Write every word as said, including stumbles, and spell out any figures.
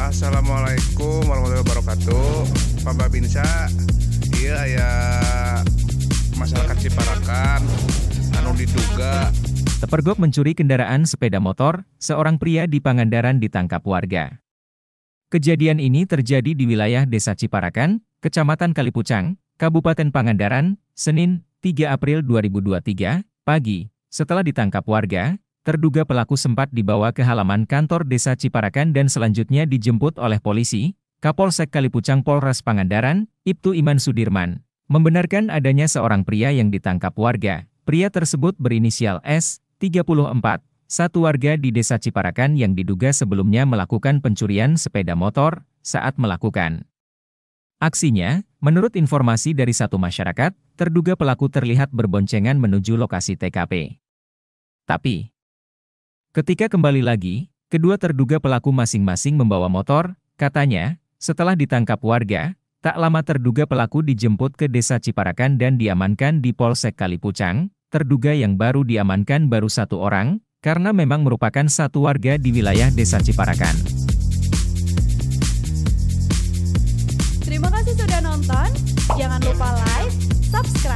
Assalamualaikum warahmatullahi wabarakatuh. Pak Babinsa, iya ya masyarakat Ciparakan anu diduga Terpergok mencuri kendaraan sepeda motor, seorang pria di Pangandaran ditangkap warga. Kejadian ini terjadi di wilayah Desa Ciparakan, Kecamatan Kalipucang, Kabupaten Pangandaran, Senin, tiga April dua ribu dua puluh tiga, pagi. Setelah ditangkap warga, terduga pelaku sempat dibawa ke halaman kantor Desa Ciparakan dan selanjutnya dijemput oleh polisi. Kapolsek Kalipucang Polres Pangandaran, Ibtu Iman Sudirman, membenarkan adanya seorang pria yang ditangkap warga. Pria tersebut berinisial S, tiga puluh empat, satu warga di Desa Ciparakan yang diduga sebelumnya melakukan pencurian sepeda motor saat melakukan aksinya. Menurut informasi dari satu masyarakat, terduga pelaku terlihat berboncengan menuju lokasi T K P. Tapi, ketika kembali lagi, kedua terduga pelaku masing-masing membawa motor. Katanya, setelah ditangkap warga, tak lama terduga pelaku dijemput ke Desa Ciparakan dan diamankan di Polsek Kalipucang. Terduga yang baru diamankan baru satu orang, karena memang merupakan satu warga di wilayah Desa Ciparakan. Terima kasih sudah nonton, jangan lupa like, subscribe,